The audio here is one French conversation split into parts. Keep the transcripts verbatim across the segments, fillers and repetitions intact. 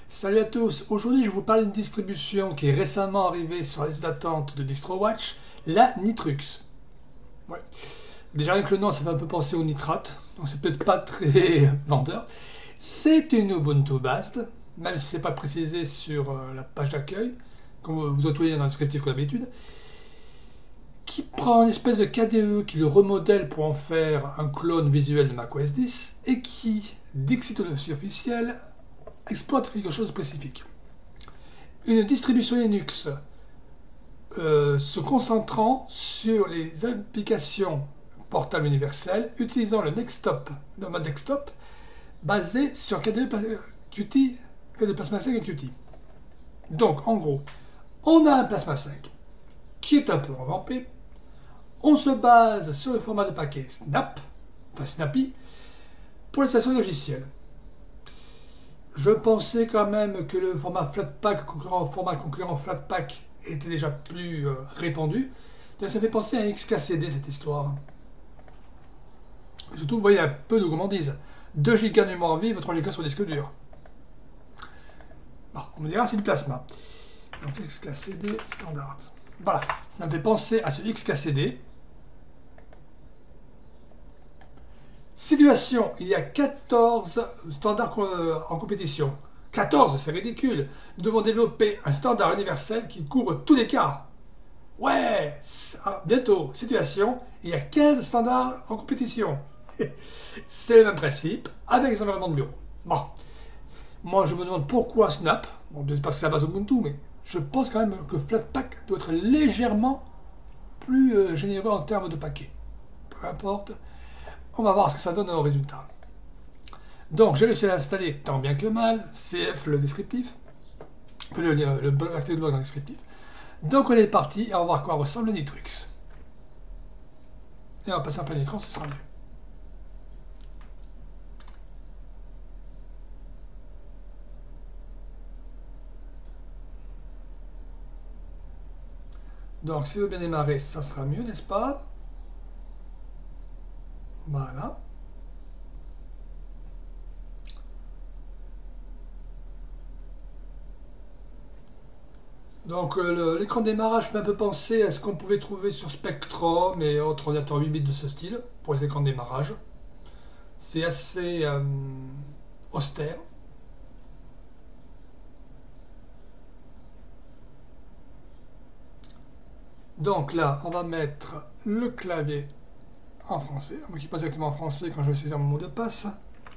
Salut à tous, aujourd'hui je vais vous parler d'une distribution qui est récemment arrivée sur la liste d'attente de DistroWatch, la Nitrux. Ouais. Déjà rien que le nom ça fait un peu penser au nitrate, donc c'est peut-être pas très vendeur. C'est une Ubuntu based, même si c'est pas précisé sur euh, la page d'accueil, comme vous avez dans le descriptif comme d'habitude, qui prend une espèce de K D E qui le remodèle pour en faire un clone visuel de macOS dix et qui, dixit le site officiel, exploite quelque chose de spécifique. Une distribution Linux euh, se concentrant sur les applications portables universelles utilisant le desktop, le mode desktop basé sur K D E Qt, K D E Plasma cinq et Qt. Donc en gros, on a un Plasma cinq qui est un peu revampé. On se base sur le format de paquet Snap, enfin Snappy, pour l'installation logicielle. Je pensais quand même que le format Flatpak, concurrent, format concurrent Flatpak, était déjà plus euh, répandu. Ça fait penser à un X K C D cette histoire. Et surtout, vous voyez, il y a peu de gourmandises. deux gigas de mémoire vive, trois gigas sur disque dur. Bon, on me dira c'est du plasma. Donc X K C D standard. Voilà, ça me fait penser à ce X K C D. Situation, il y a quatorze standards en compétition. quatorze, c'est ridicule. Nous devons développer un standard universel qui couvre tous les cas. Ouais, bientôt. Situation, il y a quinze standards en compétition. C'est le même principe avec les environnements de bureau. Bon, moi je me demande pourquoi Snap. Bon, peut-être parce que c'est la base Ubuntu, mais je pense quand même que Flatpak doit être légèrement plus euh, généreux en termes de paquets. Peu importe. On va voir ce que ça donne au résultat. Donc, j'ai réussi à l'installer tant bien que mal. C F le descriptif. Le, le, le blog dans le descriptif. Donc, on est parti et on va voir à quoi ressemble le Nitrux. Et on va passer en plein écran, ce sera mieux. Donc, si veut bien démarrer, ça sera mieux, n'est-ce pas? Voilà. Donc euh, l'écran de démarrage fait un peu penser à ce qu'on pouvait trouver sur Spectrum et autres ordinateurs huit bits de ce style pour les écrans de démarrage. C'est assez euh, austère. Donc là, on va mettre le clavier en français, moi qui passe exactement en français quand je vais saisir mon mot de passe.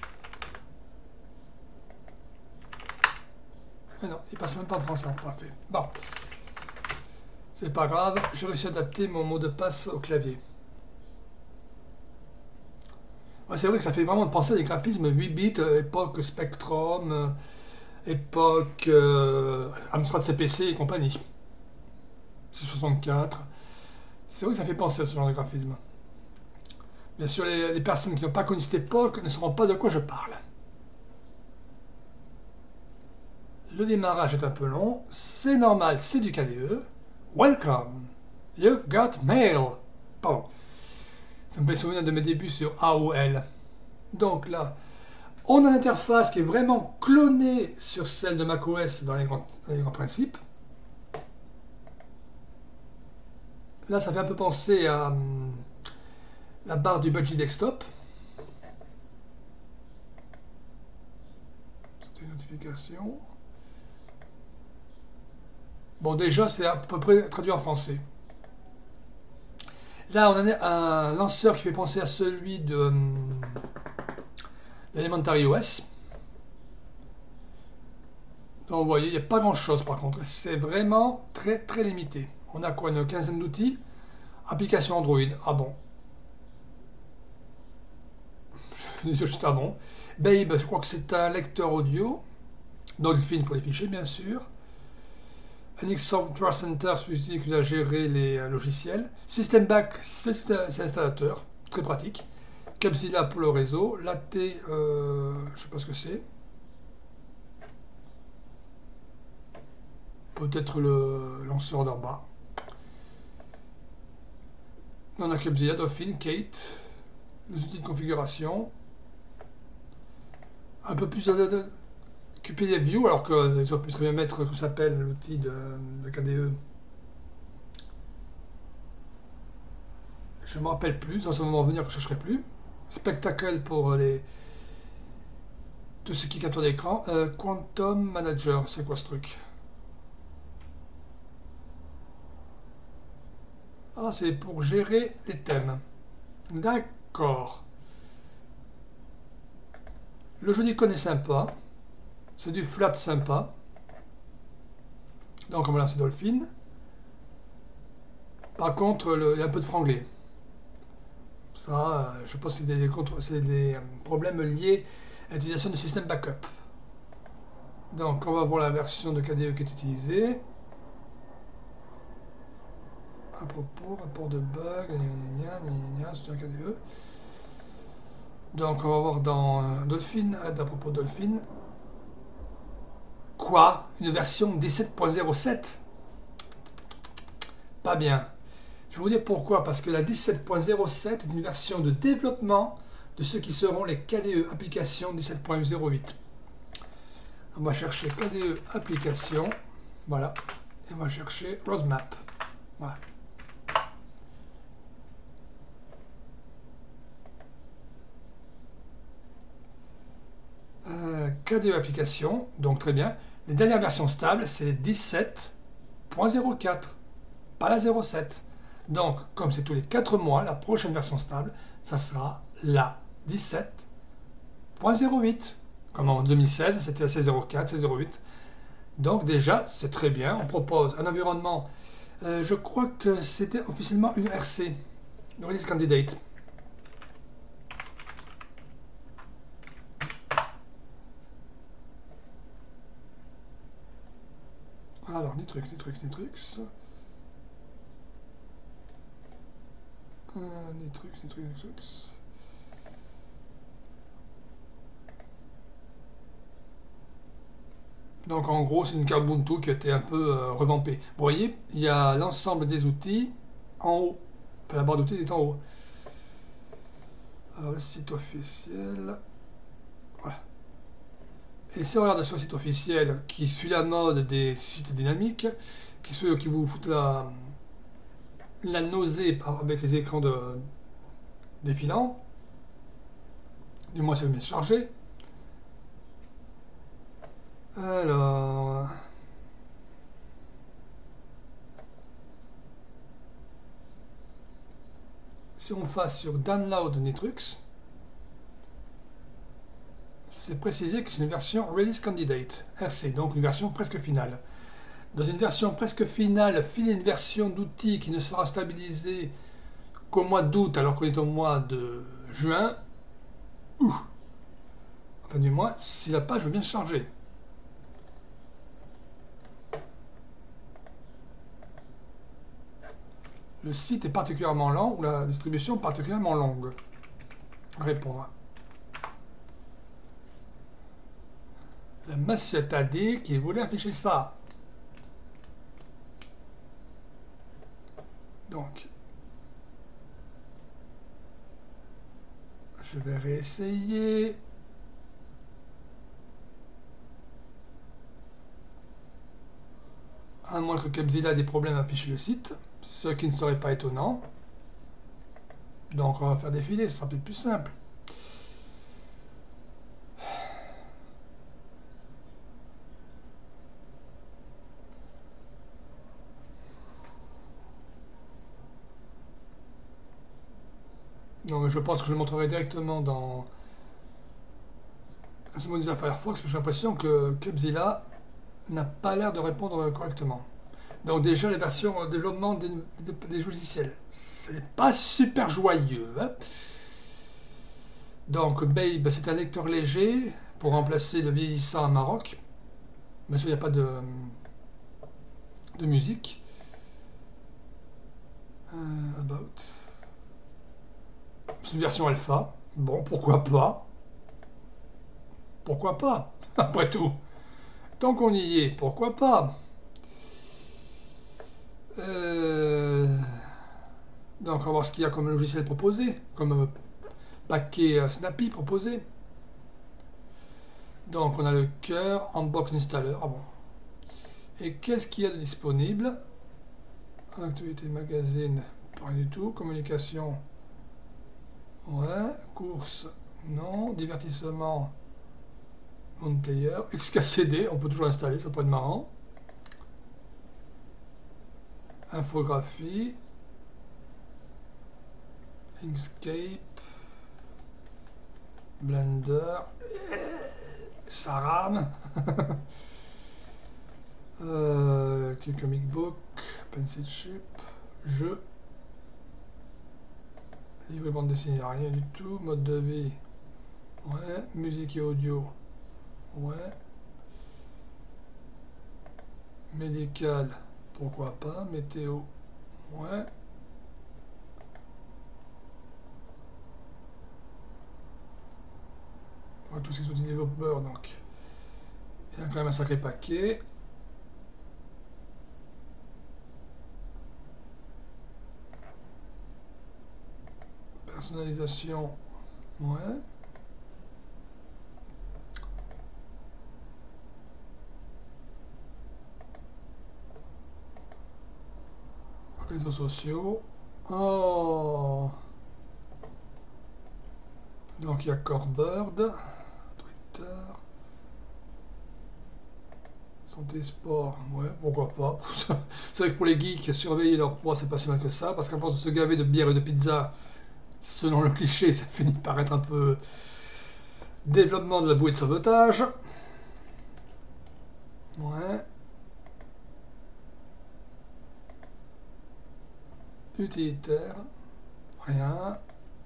Mais non, il passe même pas en français, parfait. Bon, c'est pas grave, j'ai réussi à adapter mon mot de passe au clavier. Ouais, c'est vrai que ça fait vraiment penser à des graphismes huit bits, euh, époque Spectrum, euh, époque euh, Amstrad C P C et compagnie. C soixante-quatre. C'est vrai que ça fait penser à ce genre de graphisme. Bien sûr, les, les personnes qui n'ont pas connu cette époque ne sauront pas de quoi je parle. Le démarrage est un peu long, c'est normal, c'est du K D E. Welcome, you've got mail. Pardon, ça me fait souvenir de mes débuts sur A O L. Donc là, on a une interface qui est vraiment clonée sur celle de macOS dans les grands, dans les grands principes. Là, ça fait un peu penser à hum, la barre du Budgie Desktop. C'est une notification. Bon, déjà, c'est à peu près traduit en français. Là, on a un lanceur qui fait penser à celui de d'Elementary O S. Donc, vous voyez, il n'y a pas grand-chose, par contre. C'est vraiment très, très limité. On a quoi, une quinzaine d'outils. Application Android. Ah bon. Juste ah bon. Babe, je crois que c'est un lecteur audio. Dolphin pour les fichiers, bien sûr. N X Software Center, celui qui a géré les euh, logiciels. System Back, c'est l'installateur, très pratique. Capsila pour le réseau. Latte, euh, je ne sais pas ce que c'est. Peut-être le lanceur d'en bas. On a Capsila, Dolphin, Kate, les outils de configuration. Un peu plus de Q P D F View, alors qu'ils auraient pu très bien mettre, comment ça s'appelle, l'outil de, de K D E. Je ne me rappelle plus, ça va me revenir que je ne chercherai plus. Spectacle pour les tout ce qui capture l'écran. Euh, Quantum Manager, c'est quoi ce truc? Ah, c'est pour gérer les thèmes. D'accord. Le jeu d'icône est sympa. C'est du flat sympa. Donc on va lancer Dolphin. Par contre, le, il y a un peu de franglais. Ça, je pense que c'est des, c'est des problèmes liés à l'utilisation du système backup. Donc on va voir la version de K D E qui est utilisée. À propos, rapport de bug, c'est un K D E. Donc on va voir dans euh, Dolphin, aide à propos de Dolphin. Quoi? Une version dix-sept point zéro sept? Pas bien. Je vais vous dire pourquoi. Parce que la dix-sept point zéro sept est une version de développement de ce qui seront les K D E applications dix-sept point zéro huit. On va chercher K D E application. Voilà. Et on va chercher roadmap. Voilà. Euh, K D E application. Donc très bien. Les dernières versions stables, c'est dix-sept point zéro quatre. Pas la zéro sept. Donc, comme c'est tous les quatre mois, la prochaine version stable, ça sera la dix-sept point zéro huit. Comme en deux mille seize, c'était la seize point zéro quatre, seize point zéro huit. Donc déjà, c'est très bien. On propose un environnement, euh, je crois que c'était officiellement une R C, une Release Candidate. Alors, Nitrux, Nitrux, Nitrux. Euh, Nitrux, Nitrux, Nitrux. Donc en gros, c'est une carte Ubuntu qui a été un peu euh, revampée. Vous voyez, il y a l'ensemble des outils en haut. Enfin, la barre d'outils est en haut. Alors le site officiel. Voilà. Et si on regarde sur le site officiel, qui suit la mode des sites dynamiques, qui, qui vous foutent la, la nausée avec les écrans de, défilants, du moins c'est le mieux chargé. Alors, si on fasse sur Download Nitrux, c'est précisé que c'est une version Release Candidate, R C, donc une version presque finale. Dans une version presque finale, filer une version d'outil qui ne sera stabilisée qu'au mois d'août alors qu'on est au mois de juin, ouh, enfin du moins si la page veut bien se charger. Le site est particulièrement lent ou la distribution particulièrement longue. Répondre. Le monsieur t'a dit qu'il voulait afficher ça. Donc, je vais réessayer. À moins que Capzilla ait des problèmes à afficher le site, ce qui ne serait pas étonnant. Donc on va faire défiler, ce sera peut-être plus simple. Non, mais je pense que je le montrerai directement dans Customizer Firefox, parce que j'ai l'impression que Capzilla n'a pas l'air de répondre correctement. Donc déjà les versions de développement des, des, des logiciels, c'est pas super joyeux. Hein. Donc Babe, c'est un lecteur léger pour remplacer le vieillissant à Maroc. Mais il n'y a pas de, de musique. Euh, about. C'est une version alpha. Bon, pourquoi pas? Pourquoi pas? Après tout. Tant qu'on y est, pourquoi pas? Euh... Donc on va voir ce qu'il y a comme logiciel proposé, comme paquet Snappy proposé. Donc on a le cœur en box installer. Ah bon. Et qu'est-ce qu'il y a de disponible? Actualité de magazine, pas du tout. Communication, ouais. Course, non. Divertissement, Monde Player. X K C D, on peut toujours installer, ça peut être marrant. Infographie. Inkscape. Blender. Ça rame. euh, Comic Book. Pencil Ship. Jeu. Livre et bande dessinée, rien du tout. Mode de vie. Ouais. Musique et audio. Ouais. Médical. Pourquoi pas. Météo. Ouais. Ouais, tous ces outils développeurs, donc. Il y a quand même un sacré paquet. Personnalisation. Ouais. Réseaux sociaux. Oh. Donc il y a Corebird, Twitter, Santé Sport, ouais, pourquoi pas. C'est vrai que pour les geeks, surveiller leur poids, c'est pas si mal que ça, parce qu'à force de se gaver de bière et de pizza, selon le cliché, ça finit par être un peu développement de la bouée de sauvetage. Ouais. Utilitaire, rien.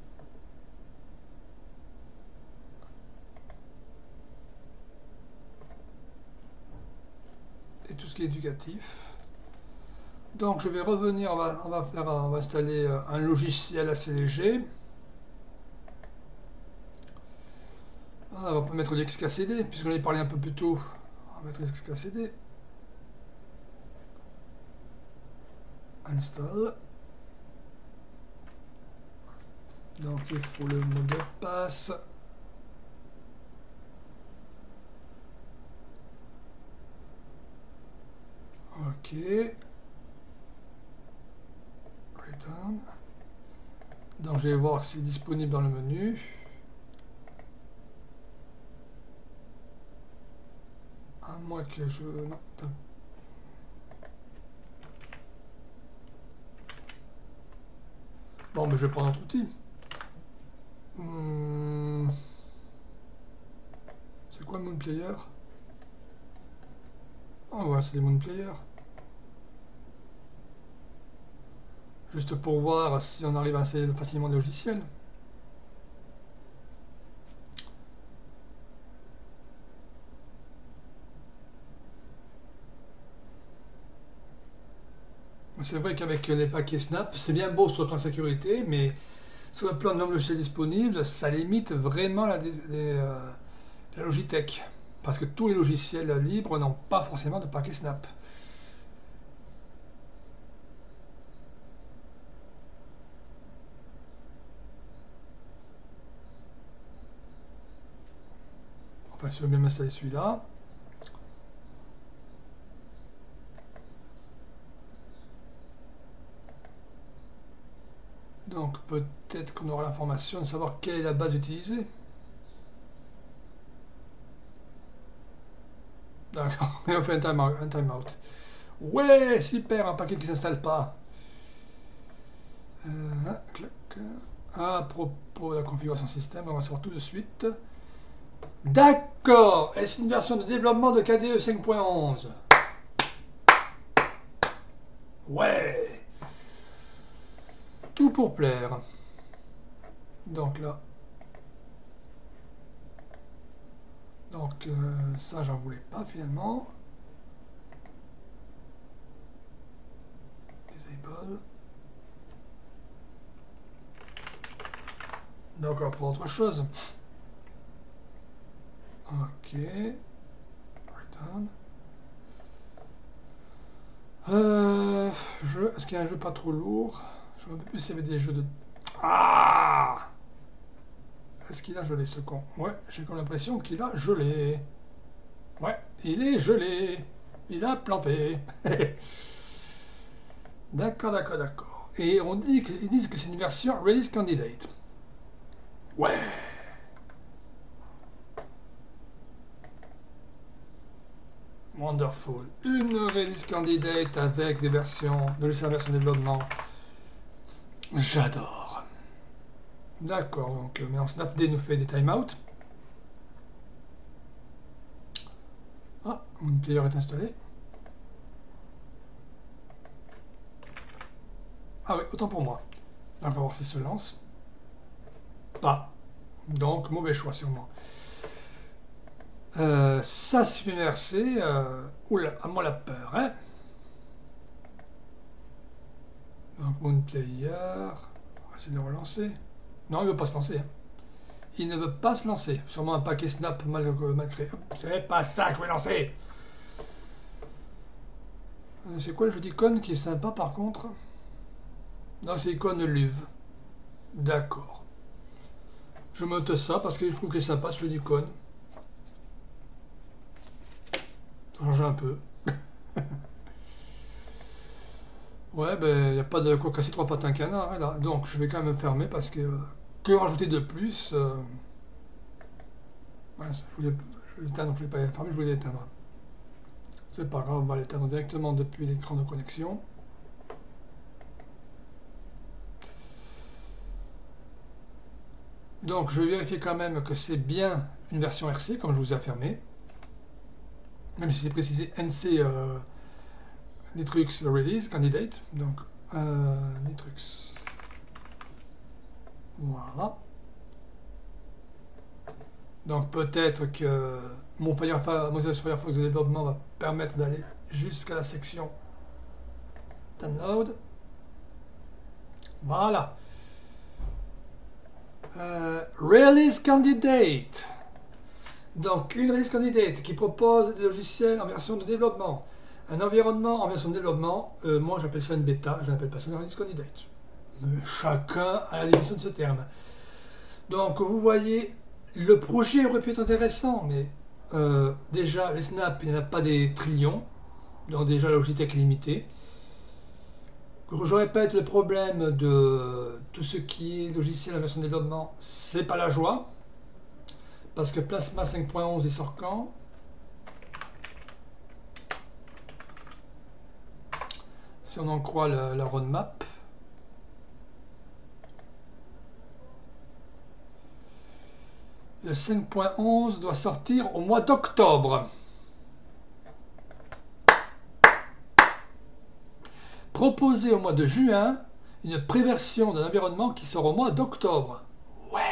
Et tout ce qui est éducatif. Donc je vais revenir, on va, on va faire, on va installer un logiciel assez léger. Ah, on va mettre l'X K C D, puisqu'on avait parlé un peu plus tôt. On va mettre l'X K C D. Install. Donc il faut le mot de passe. Ok. Return. Donc je vais voir si c'est disponible dans le menu. À moins que je... Non. Bon, mais je vais prendre un autre outil. Hmm. C'est quoi le Moon Player? Ah ouais, c'est les Moon Player. Juste pour voir si on arrive à installer facilement le logiciel. C'est vrai qu'avec les paquets Snap, c'est bien beau sur le plan de sécurité, mais sur le plan de nombre de logiciels disponibles, ça limite vraiment la, les, euh, la Logitech. Parce que tous les logiciels libres n'ont pas forcément de paquet Snap. Enfin, si je veux bien m'installer celui-là. Donc peut-être qu'on aura l'information de savoir quelle est la base utilisée. D'accord, et on fait un timeout. Un time out. Ouais, super, un paquet qui ne s'installe pas. Euh, clac. À propos de la configuration système, on va savoir tout de suite. D'accord, est-ce une version de développement de K D E cinq point onze? Ouais. Tout pour plaire. Donc là. Donc euh, ça, j'en voulais pas finalement. Disable. Donc on va prendre autre chose. Ok. Return. Euh, jeu. Est-ce qu'il y a un jeu pas trop lourd? Je ne sais même plus s'il y avait des jeux de... Ah! Est-ce qu'il a gelé ce con? Ouais, j'ai comme l'impression qu'il a gelé. Ouais, il est gelé. Il a planté. D'accord, d'accord, d'accord. Et on dit qu'ils disent que c'est une version Release Candidate. Ouais. Wonderful. Une Release Candidate avec des versions, de la version de développement. J'adore. D'accord, donc mais en Snapd nous fait des timeouts. Ah, Moonplayer est installé. Ah oui, autant pour moi. On va voir si ça se lance. Pas. Donc, mauvais choix sûrement. Euh, ça, c'est une R C. Euh, oula, à moi la peur, hein. Donc, Moonplayer. On va essayer de le relancer. Non, il ne veut pas se lancer. Hein. Il ne veut pas se lancer. Sûrement un paquet Snap mal, mal créé. C'est pas ça que je vais lancer. C'est quoi le jeu d'icône qui est sympa par contre? Non, c'est icône Luve. D'accord. Je note ça parce que je trouve que c'est sympa ce jeu d'icône. Ça change un peu. Ouais, ben, il n'y a pas de quoi casser trois pattes à un canard. Hein, là. Donc, je vais quand même fermer parce que... Que rajouter de plus euh... ouais, ça, je voulais, je voulais l'éteindre, je ne voulais pas fermer, je voulais l'éteindre. C'est pas grave, on va l'éteindre directement depuis l'écran de connexion. Donc, je vais vérifier quand même que c'est bien une version R C, comme je vous ai affirmé. Même si c'est précisé N C euh, Nitrux Release Candidate. Donc, euh, Nitrux. Voilà. Donc, peut-être que mon Firefox, Mozilla Firefox de développement va permettre d'aller jusqu'à la section Download. Voilà. Euh, Release Candidate. Donc, une Release Candidate qui propose des logiciels en version de développement. Un environnement en version de développement, euh, moi j'appelle ça une bêta, je n'appelle pas ça une Release Candidate. Mais chacun a la définition de ce terme. Donc, vous voyez, le projet aurait pu être intéressant, mais euh, déjà, les snaps, il n'y en a pas des trillions. Donc, déjà, la Logitech est limitée. Je répète, le problème de tout ce qui est logiciel en version de développement, c'est pas la joie. Parce que Plasma cinq point onze est sort quand? Si on en croit la, la roadmap. Le cinq point onze doit sortir au mois d'octobre. Proposer au mois de juin une préversion d'un environnement qui sort au mois d'octobre. Ouais,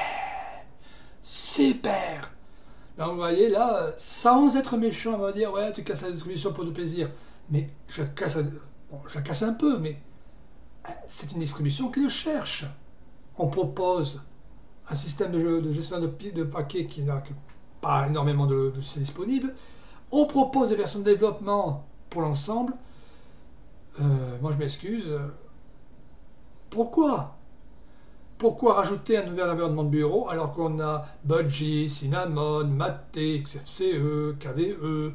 super. Donc vous voyez là, sans être méchant, on va dire ouais, tu casses la distribution pour du plaisir. Mais je casse, bon, je casse un peu, mais c'est une distribution qui le cherche. On propose un système de, de gestion de, de paquets qui n'a pas énormément de logiciels disponibles. On propose des versions de développement pour l'ensemble. Euh, moi je m'excuse. Pourquoi Pourquoi rajouter un nouvel environnement de bureau alors qu'on a Budgie, Cinnamon, Mate, X F C E, K D E,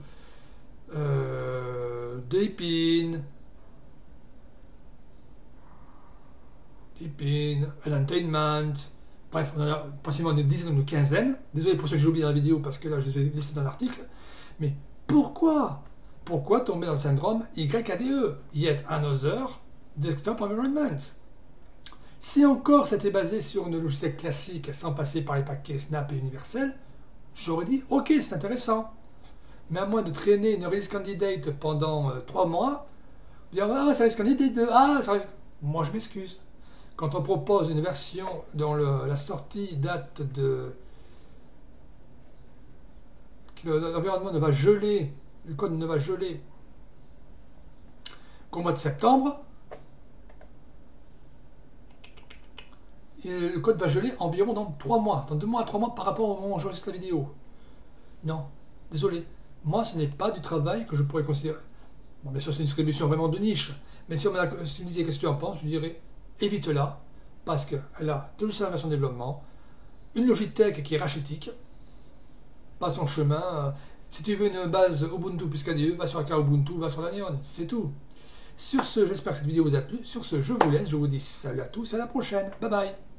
euh, Deepin, Deepin, Entertainment, bref, on en a pratiquement des dizaines ou une quinzaine. Désolé pour ceux que j'ai oublié dans la vidéo parce que là je les ai listés dans l'article. Mais pourquoi Pourquoi tomber dans le syndrome Y A D E, Yet Another Desktop Environment? Si encore c'était basé sur une logiciel classique sans passer par les paquets Snap et Universel, j'aurais dit ok, c'est intéressant. Mais à moins de traîner une release candidate pendant euh, trois mois, dire ah, ça release candidate de ah, ça release... Moi je m'excuse. Quand on propose une version dont le, la sortie date de. L'environnement ne va geler, le code ne va geler qu'au mois de septembre. Et le code va geler environ dans trois mois, dans deux mois à trois mois par rapport au moment où j'enregistre la vidéo. Non, désolé. Moi, ce n'est pas du travail que je pourrais considérer. Bon, bien sûr, c'est une distribution vraiment de niche. Mais si on me, si on me disait qu'est-ce que tu en penses, je dirais évite-la, parce qu'elle a de la version de développement. une Logitech qui est rachetique. Pas son chemin. Si tu veux une base Ubuntu plus K D E, va sur Aka Ubuntu, va sur la Neon, c'est tout. Sur ce, j'espère que cette vidéo vous a plu. Sur ce, je vous laisse, je vous dis salut à tous, à la prochaine. Bye bye.